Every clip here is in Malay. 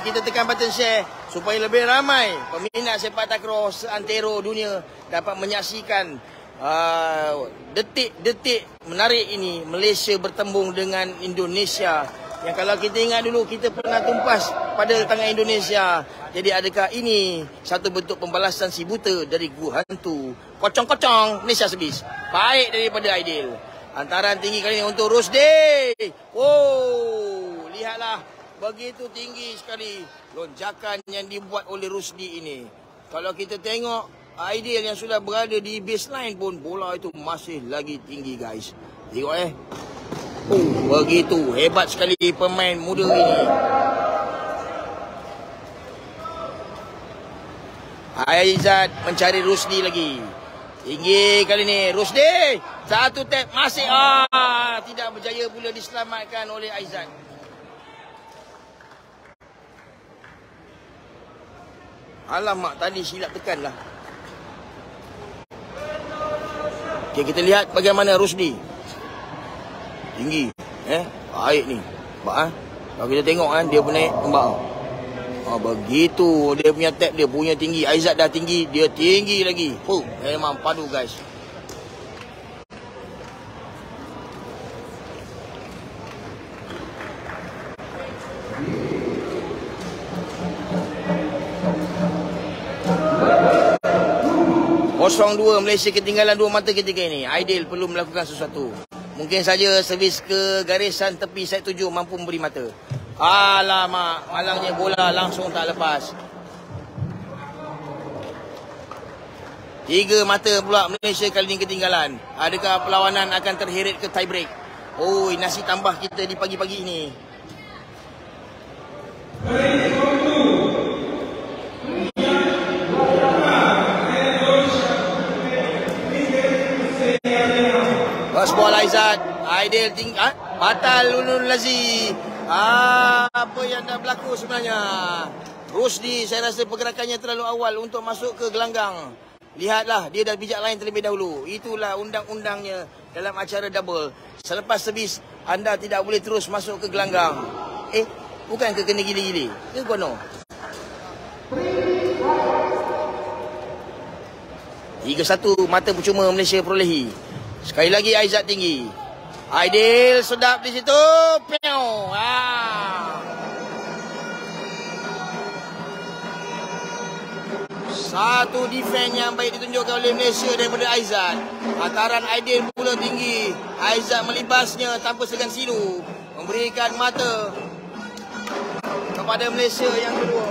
kita tekan button share supaya lebih ramai peminat sepak takraw seantero dunia dapat menyaksikan detik-detik menarik ini. Malaysia bertembung dengan Indonesia. Yang kalau kita ingat dulu, kita pernah tumpas pada tangan Indonesia. Jadi adakah ini satu bentuk pembalasan si buta dari gua hantu? Kocong-kocong, Malaysia Service. Baik daripada Aidil. Hantaran tinggi kali ini untuk Rusdi. Oh, lihatlah. Begitu tinggi sekali lonjakan yang dibuat oleh Rusdi ini. Kalau kita tengok Aidil yang sudah berada di baseline pun, bola itu masih lagi tinggi, guys. Tengok begitu hebat sekali pemain muda ini. Aizat mencari Rusdi lagi. Tinggi kali ni Rusdi. Satu tap masih tidak berjaya pula diselamatkan oleh Aizat. Alamak, tadi silap tekan lah. Okay, kita lihat bagaimana Rusdi. Tinggi. Baik ni. Kalau kita tengok dia pun naik kembang. Begitu dia punya tap, dia punya tinggi. Aizat dah tinggi, dia tinggi lagi. Memang padu, guys. Kosong 2 Malaysia ketinggalan 2 mata ketika ini. Aidil perlu melakukan sesuatu. Mungkin saja servis ke garisan tepi set 7 mampu memberi mata. Alamak, malangnya bola langsung tak lepas. 3 mata pula Malaysia kali ini ketinggalan. Adakah perlawanan akan terheret ke tie break? Nasi tambah kita di pagi-pagi ini. Ball Aizat. Aidil tinggi. Batal Ulul Lazi. Apa yang dah berlaku sebenarnya? Rusdi, saya rasa pergerakannya terlalu awal untuk masuk ke gelanggang. Lihatlah, dia dah bijak lain terlebih dahulu. Itulah undang-undangnya dalam acara double. Selepas servis, anda tidak boleh terus masuk ke gelanggang. Bukan ke kena gili-gili? Ke kono? 3-1 mata percuma Malaysia perolehi. Sekali lagi Aizat tinggi. Aidil sedap di situ. Satu defense yang baik ditunjukkan oleh Malaysia daripada Aizat. Hantaran Aidil pula tinggi. Aizat melibasnya tanpa segan silu. Memberikan mata kepada Malaysia yang kedua.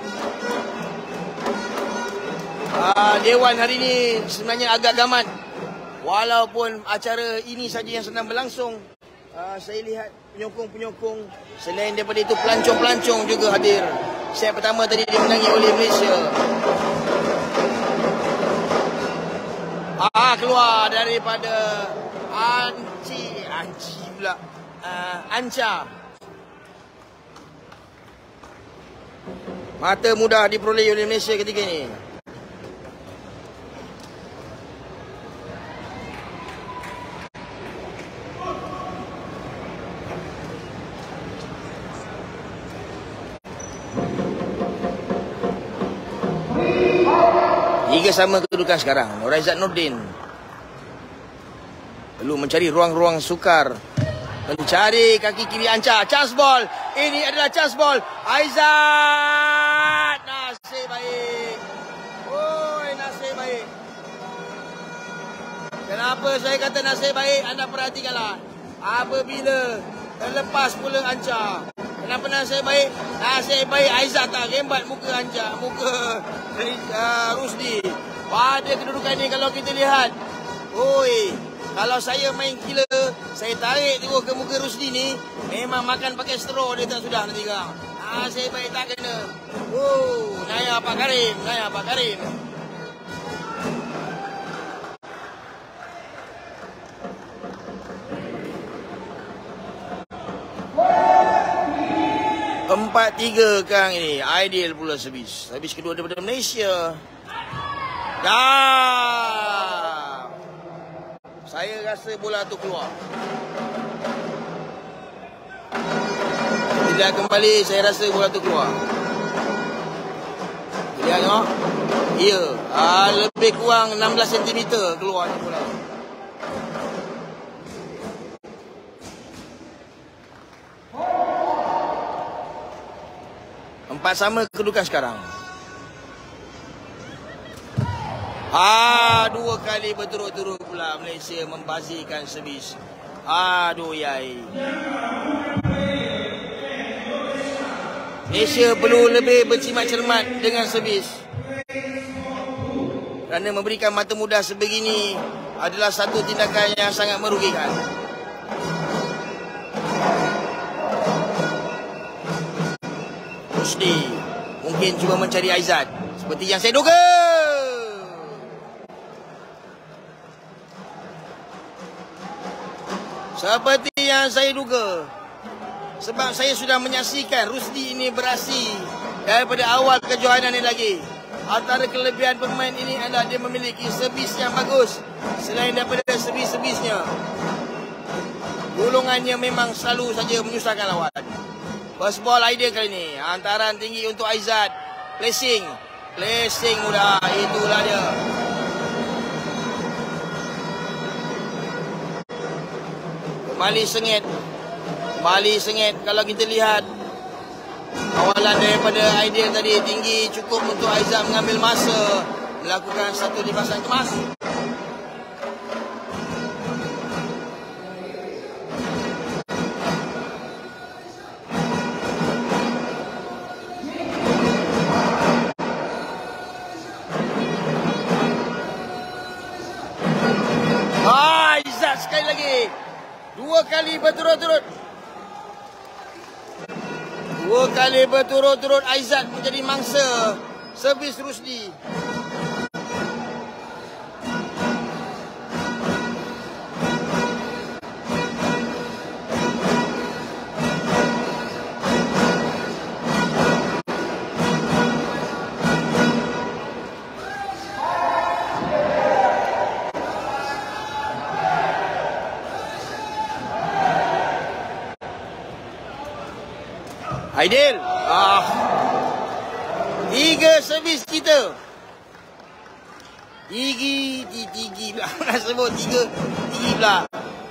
Dewan hari ini sebenarnya agak gamat. Walaupun acara ini saja yang sedang berlangsung, saya lihat penyokong-penyokong selain daripada itu pelancong-pelancong juga hadir. Set pertama tadi dimenangi oleh Malaysia. Keluar daripada Anca. Mata mudah diperoleh oleh Malaysia ketika ini. Tiga sama kedudukan sekarang. Nuraizat Nordin perlu mencari ruang-ruang sukar. Mencari kaki kiri Anca. Chance ball. Ini adalah chance ball. Aizat. Nasib baik. Nasib baik. Kenapa saya kata nasib baik? Anda perhatikanlah. Apabila terlepas pula Anca. Kenapa nasib baik? Nasib baik Aizat tak rembat muka Anca. Muka Rusdi. Pada kedudukan ini kalau kita lihat. Kalau saya main gila, saya tarik terus ke muka Rusdi ni, memang makan pakai straw dia tak sudah nanti kang. Nasib baik tak kena. Naya Pak Karim. Empat tiga kang ini. Aidil pula servis. Servis kedua daripada Malaysia. Saya rasa bola tu keluar. Lihat kembali, saya rasa bola tu keluar. Lihat tengok. Ya, lebih kurang 16 cm keluar ni bola. Empat sama kedudukan sekarang. Dua kali berturut-turut pula Malaysia membazirkan servis. Aduh yai. Malaysia perlu lebih berjimat cermat dengan servis. Kerana memberikan mata mudah sebegini adalah satu tindakan yang sangat merugikan. Rusdi mungkin cuba mencari Aizat seperti yang saya duga. Seperti yang saya duga. Sebab saya sudah menyaksikan Rusdi ini beraksi daripada awal kejohanan ini lagi. Antara kelebihan pemain ini adalah dia memiliki servis yang bagus. Selain daripada servis-servisnya, gulungannya memang selalu saja menyusahkan lawan. First ball idea kali ini. Hantaran tinggi untuk Aizat. Placing. Placing mudah. Itulah dia. Kembali sengit. Kembali sengit. Kalau kita lihat awalan daripada idea tadi tinggi, cukup untuk Aizat mengambil masa melakukan satu lipasan kemas. Aizat sekali lagi. Dua kali berturut-turut. Dua kali berturut-turut Aizat menjadi mangsa servis Rusdi. Aidil. Tiga servis kita. Tigi pula. Nak sebut tiga. Tigi pula.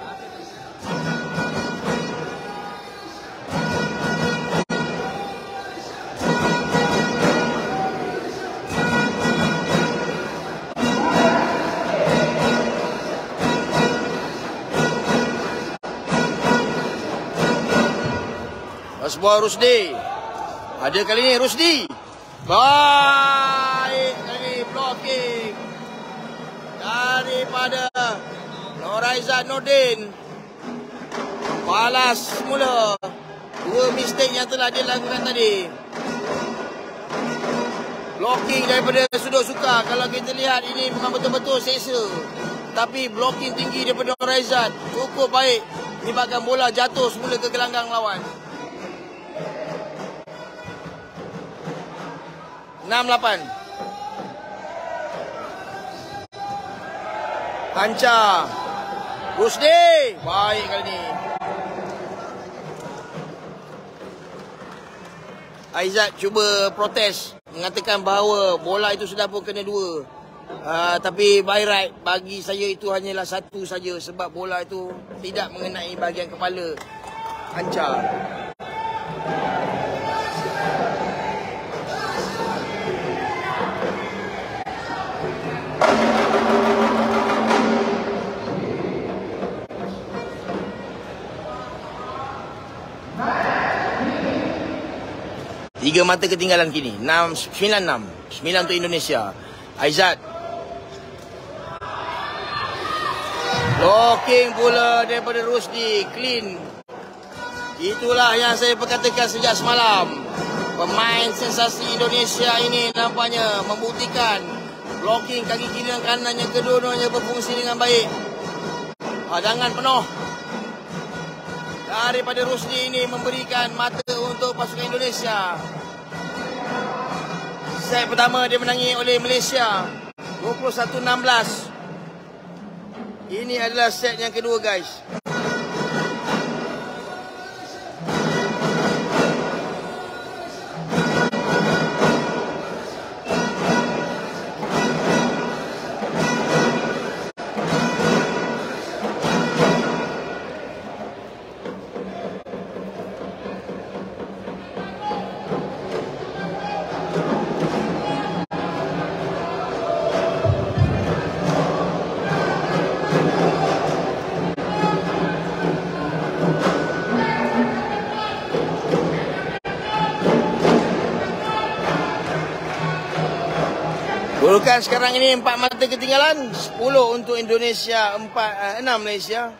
Sebuah Rusdi. Ada kali ni Rusdi. Baik kali ni blocking daripada Noraizat Nordin. Balas semula dua mistake yang telah dia lakukan tadi. Blocking daripada sudut suka. Kalau kita lihat ini memang betul-betul seksa. Tapi blocking tinggi daripada Noraizat cukup baik menyebabkan bola jatuh semula ke gelanggang lawan. 6-8. Panca. Rusdi. Baik kali ni. Aizat cuba protes. Mengatakan bahawa bola itu sudah pun kena dua. Tapi by right, bagi saya itu hanyalah satu saja. Sebab bola itu tidak mengenai bahagian kepala Panca. Tiga mata ketinggalan kini. 9-6. 9 untuk Indonesia. Aizat. Blocking pula daripada Rusdi. Clean. Itulah yang saya perkatakan sejak semalam. Pemain sensasi Indonesia ini nampaknya membuktikan blocking kaki kiri dan kanannya kedua-duanya berfungsi dengan baik. Hadangan penuh daripada Rusdi ini memberikan mata untuk pasukan Indonesia. Set pertama dia menangi oleh Malaysia 21-16. Ini adalah set yang kedua guys. Kedudukan sekarang ini 4 mata ketinggalan. 10 untuk Indonesia, 6 Malaysia.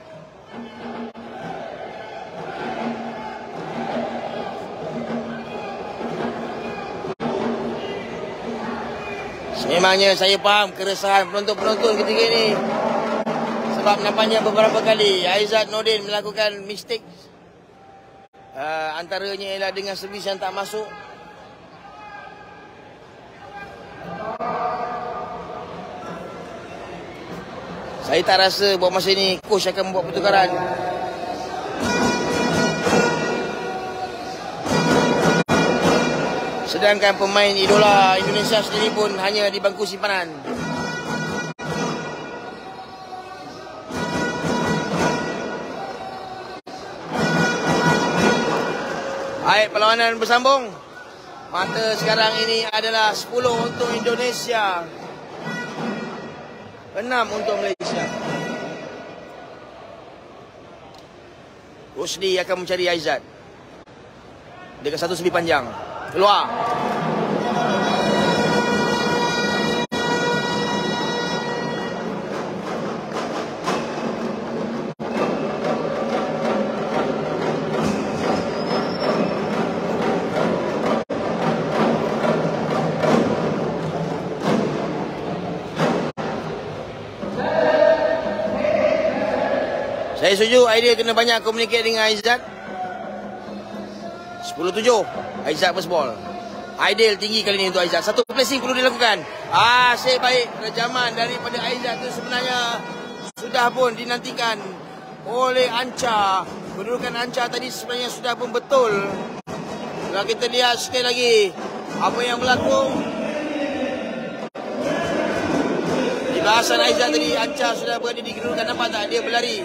Memangnya saya faham keresahan penonton-penonton ketika ini. Sebab nampaknya beberapa kali Aizat Nordin melakukan mistake. Antaranya ialah dengan servis yang tak masuk. Saya tak rasa buat masa ini coach akan membuat pertukaran. Sedangkan pemain idola Indonesia sendiri pun hanya di bangku simpanan. Baik, perlawanan bersambung. Mata sekarang ini adalah 10 untuk Indonesia, 6 untuk Malaysia. Rusdi akan mencari Aizat dengan satu sebi panjang. Keluar. Saya setuju idea kena banyak komunikasi dengan Aizat. 10-7 Aizat first ball. Ideal tinggi kali ini untuk Aizat. Satu placing perlu dilakukan. Asyik baik. Rejaman daripada Aizat itu sebenarnya sudah pun dinantikan oleh Anca. Kedudukan Anca tadi sebenarnya sudah pun betul. Kalau kita lihat sekali lagi apa yang berlaku di bahasan Aizat tadi, Anca sudah berada di kedudukan. Nampak tak dia berlari?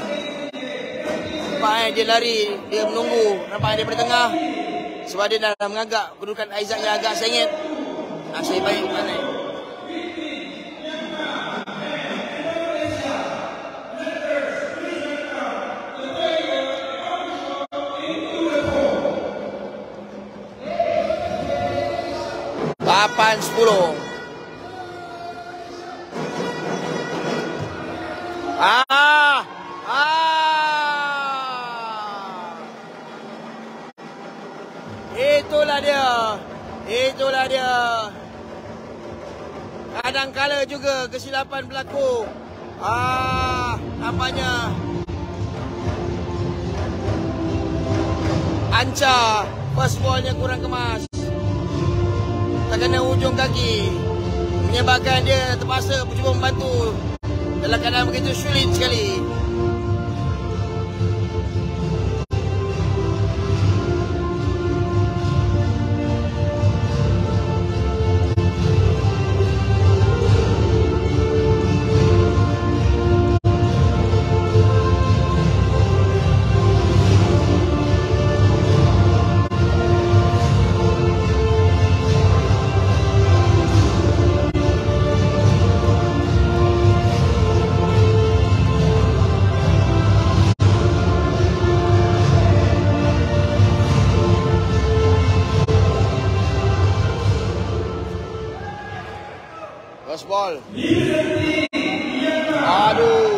Nampak dia lari, dia menunggu. Nampak dia bertengah. Sebab dia dah mengagak kedudukan Aizat yang agak sengit. Asyik baik mana? Papan 10. Itulah dia. Kadang-kala juga kesilapan berlaku. Nampaknya Anca first ballnya kurang kemas. Terkena ujung kaki, menyebabkan dia terpaksa cuba membantu dalam keadaan begitu sulit sekali. Ball. Aduh.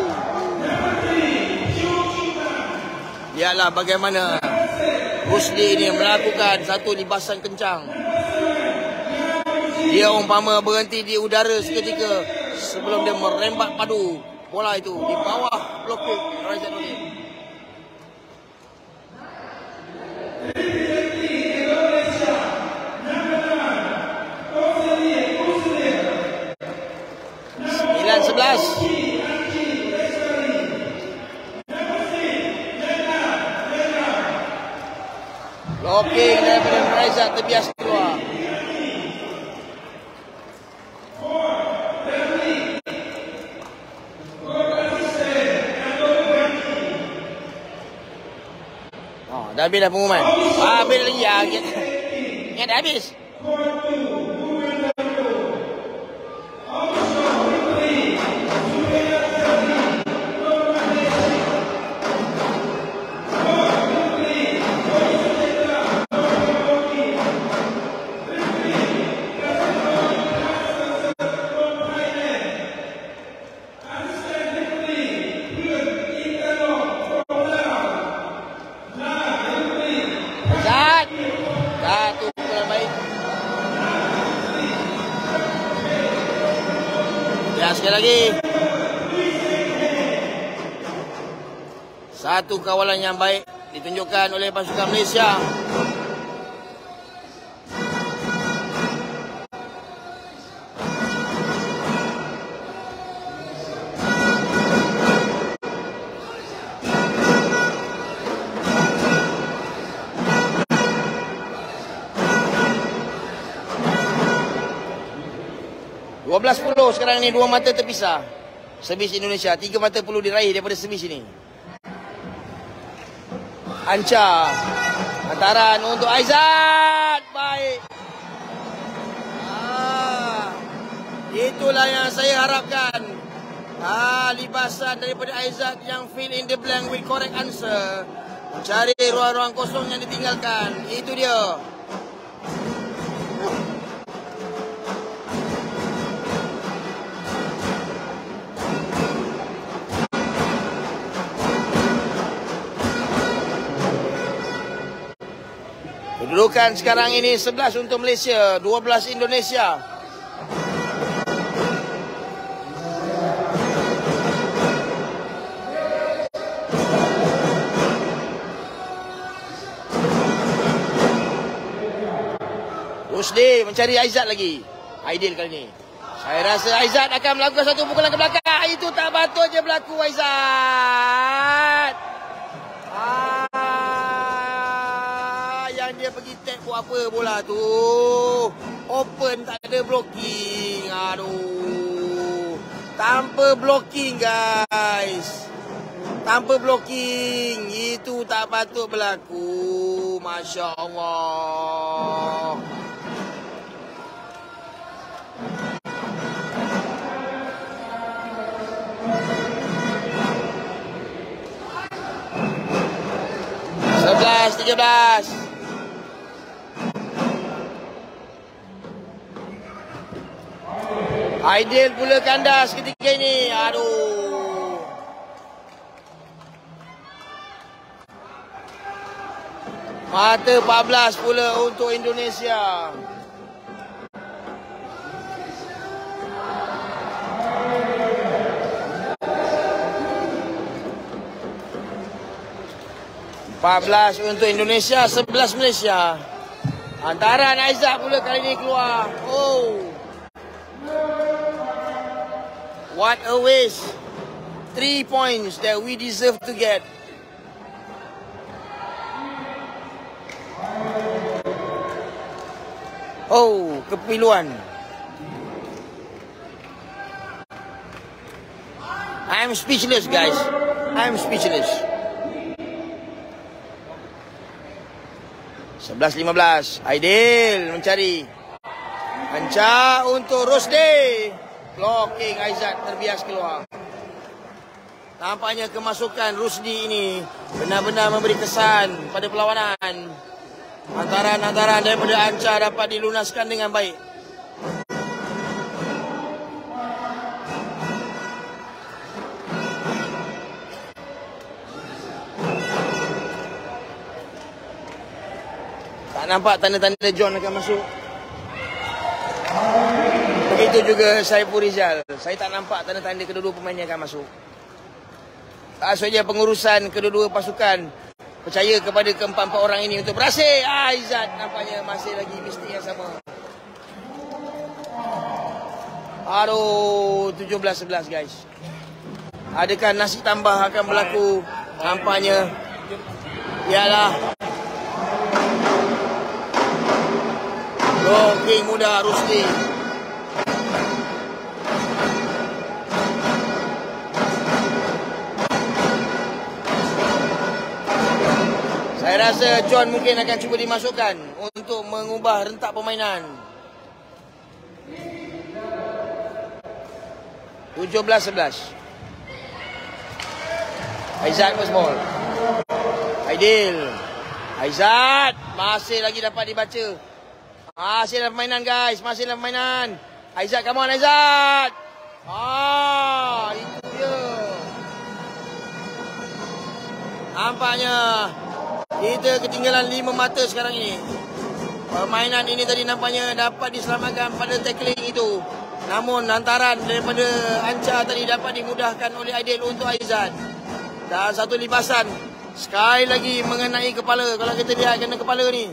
Lihatlah bagaimana Rusdi ini melakukan satu libasan kencang. Dia umpama berhenti di udara seketika sebelum dia merembat padu bola itu di bawah blokir Aizat Nordin. Blocking daripada Aizat terbiasa keluar. Dah habis dah pengumuman. Habis lagi ya. Ingat dah habis. Aizat sekali lagi. Satu kawalan yang baik ditunjukkan oleh pasukan Malaysia. Sepuluh sekarang ni, dua mata terpisah. Servis Indonesia, 3 mata perlu diraih daripada servis ini. Anca, hantaran untuk Aizat. Baik. Itulah yang saya harapkan. Libasan daripada Aizat yang fill in the blank with correct answer. Mencari ruang-ruang kosong yang ditinggalkan. Itu dia. Kedudukan sekarang ini 11 untuk Malaysia, 12 Indonesia. Rusdi mencari Aizat lagi. Aidil kali ini. Saya rasa Aizat akan melakukan satu pukulan ke belakang. Itu tak patut je berlaku, Aizat. Yang dia pergi tag buat apa bola tu? Open, tak ada blocking. Aduh. Tanpa blocking, guys. Tanpa blocking. Itu tak patut berlaku. Masya Allah. Sebelas, 13. Aidil pula kandas ketika ini. Aduh. Mata 14 pula untuk Indonesia. Untuk Indonesia, 11 Malaysia. Hantaran Aizat pula kali ini keluar. Oh. What a waste. 3 points that we deserve to get. Oh, kepiluan. I'm speechless, guys. I'm speechless. 11-15. Aidil mencari. Anca untuk Rusdi. Blocking Aizat terbias keluar. Nampaknya kemasukan Rusdi ini benar-benar memberi kesan pada perlawanan. Hantaran-hantaran daripada Anca dapat dilunaskan dengan baik. Tak nampak tanda-tanda John akan masuk. Begitu juga Saiful Rizal. Saya tak nampak tanda-tanda kedua-dua pemain yang akan masuk. Tak saja pengurusan kedua-dua pasukan percaya kepada keempat-empat orang ini untuk berhasil. Aizat nampaknya masih lagi mistik yang sama. Aduh, 17-11 guys. Adakah nasi tambah akan berlaku? Nampaknya ialah blocking muda Rusdi. Saya rasa John mungkin akan cuba dimasukkan untuk mengubah rentak permainan. 17-11. Aizat first ball. Aidil. Aizat masih lagi dapat dibaca. Masih dalam permainan guys, masih dalam permainan. Aizat, come on Aizat. Itu dia. Nampaknya kita ketinggalan 5 mata sekarang ini. Permainan ini tadi nampaknya dapat diselamatkan pada tackling itu. Namun lantaran daripada Anca tadi dapat dimudahkan oleh Aidil untuk Aizat. Dan satu lipasan sekali lagi mengenai kepala. Kalau kita lihat kena kepala ni.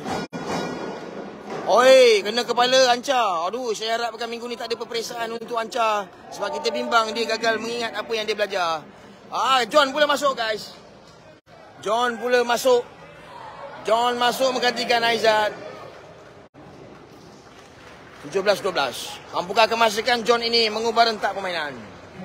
Oi, kena kepala Anca. Aduh, saya harapkan minggu ni tak ada peperiksaan untuk Anca. Sebab kita bimbang dia gagal mengingat apa yang dia belajar. John pula masuk guys. John pula masuk. John masuk menggantikan Aizat. 17-12. Mampukah kemasakan John ini mengubah rentak permainan?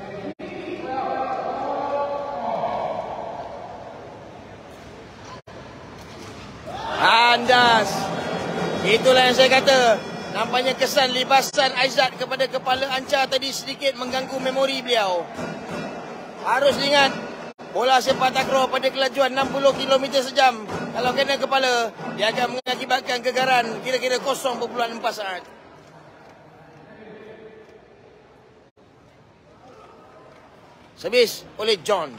Andas. Itulah yang saya kata. Nampaknya kesan libasan Aizat kepada kepala Anca tadi sedikit mengganggu memori beliau. Harus diingat, bola sepak takraw pada kelajuan 60 km sejam. Kalau kena kepala, dia akan mengakibatkan kegaran kira-kira 0.4 saat. Servis oleh John.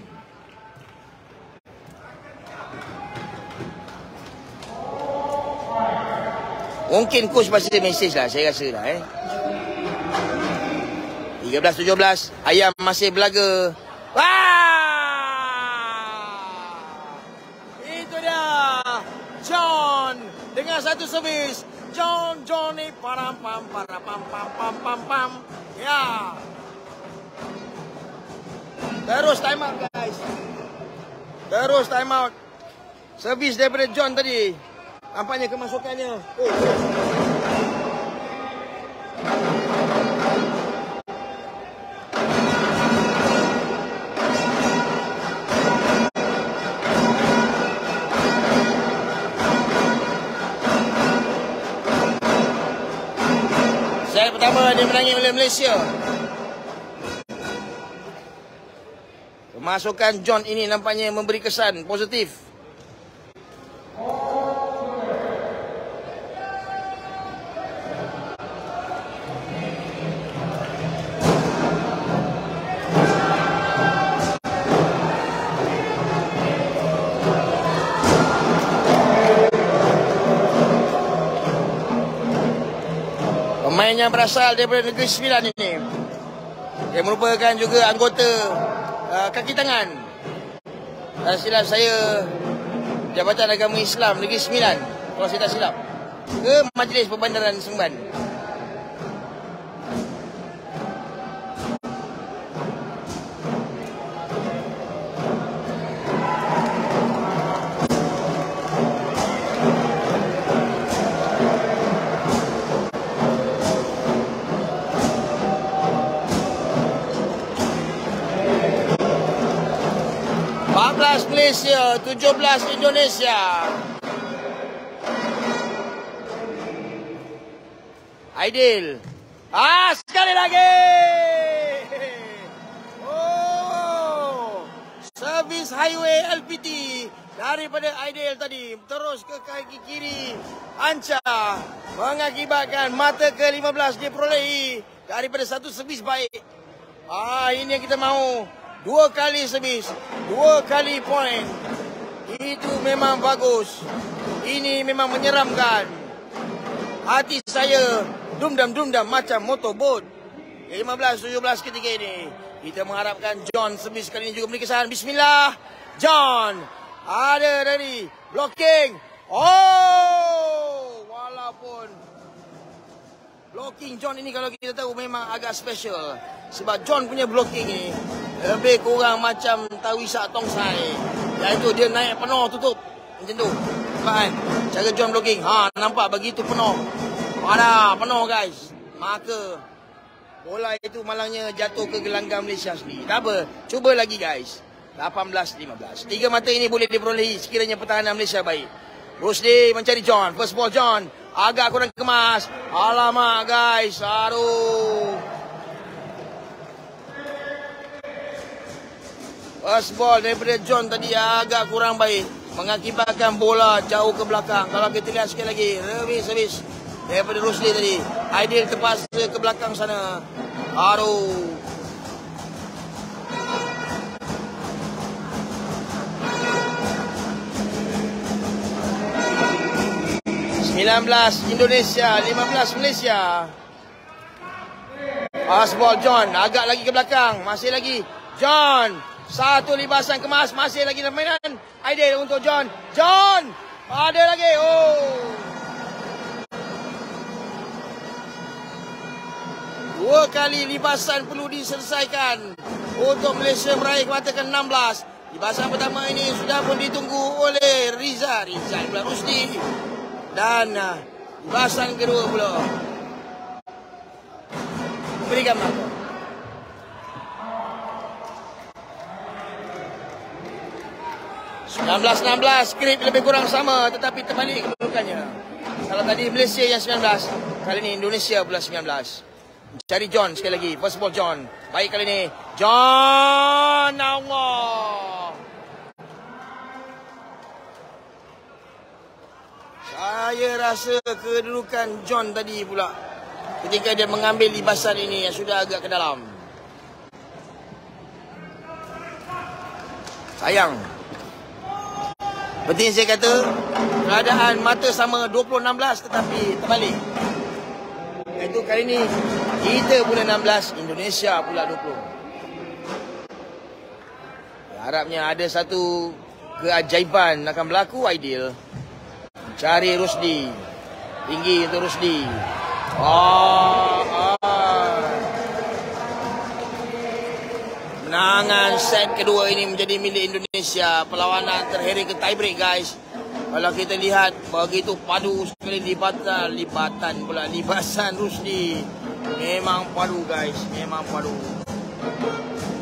Mungkin coach masih mesej lah, saya rasa lah 13-17. Ayam masih belaga. Itu dia John dengan satu servis. John ni pam. Ya. Terus time out guys. Terus time out. Servis daripada John tadi. Nampaknya kemasukannya. Set pertama dimenangi oleh Malaysia. Kemasukan John ini nampaknya memberi kesan positif. Pemain yang berasal daripada Negeri Sembilan ini, dia merupakan juga anggota kaki tangan. Silap saya, Jabatan Agama Islam Negeri Sembilan, kalau saya tak silap, ke Majlis Perbandaran Semban. Malaysia, 17 Indonesia. Aidil. Sekali lagi. Servis highway LPT daripada Aidil tadi terus ke kaki kiri Anca, mengakibatkan mata ke-15 diperolehi daripada satu servis baik. Ini yang kita mahu. 2 kali servis, 2 kali point. Itu memang bagus. Ini memang menyeramkan. Hati saya dum-dam macam motorboat. 15-17 ketika ini. Kita mengharapkan John servis kali ini juga memberi kesan. Bismillah. John. Ada dari blocking. Walaupun blocking John ini kalau kita tahu memang agak special. Sebab John punya blocking ini lebih kurang macam tawisak tongsai. Iaitu dia naik penuh tutup. Macam tu. Nampak kan? Cara John blocking. Nampak begitu penuh. Penuh guys. Maka bola itu malangnya jatuh ke gelanggang Malaysia sendiri. Tak apa. Cuba lagi guys. 18-15. 3 mata ini boleh diperolehi sekiranya pertahanan Malaysia baik. Rusdi mencari John. First ball John. Agak kurang kemas. Alamak guys. Aduh. First ball daripada John tadi agak kurang baik. Mengakibatkan bola jauh ke belakang. Kalau kita lihat sekali lagi. Servis daripada Rusdi tadi. Aidil terpaksa ke belakang sana. Aduh. (19) Indonesia, 15 Malaysia. Fastball John. Agak lagi ke belakang. Masih lagi. John. Satu libasan kemas. Masih lagi dalam mainan. Ideal untuk John. John. Ada lagi. Oh. Dua kali libasan perlu diselesaikan untuk Malaysia meraih kuarter ke-16. Libasan pertama ini sudah pun ditunggu oleh Rizal pula Rusdi. Dan libasan kedua pula. Berikan markah. 19-16, skrip lebih kurang sama tetapi terbalik kedudukannya. Kalau tadi Malaysia yang 19, kali ini Indonesia pula 19. Cari John sekali lagi. First ball John. Baik kali ini. John. Allah. Saya rasa kedudukan John tadi pula ketika dia mengambil libasan ini yang sudah agak ke dalam. Sayang. Penting saya kata, keadaan mata sama 20-16 tetapi terbalik. Itu kali ini kita pula 16, Indonesia pula 20. Harapnya ada satu keajaiban akan berlaku. Ideal. Cari Rusdi. Tinggi untuk Rusdi. Menangan set kedua ini menjadi milik Indonesia. Perlawanan terakhir ke tiebreak guys. Kalau kita lihat begitu padu sekali libasan Rusdi. Memang padu guys, memang padu.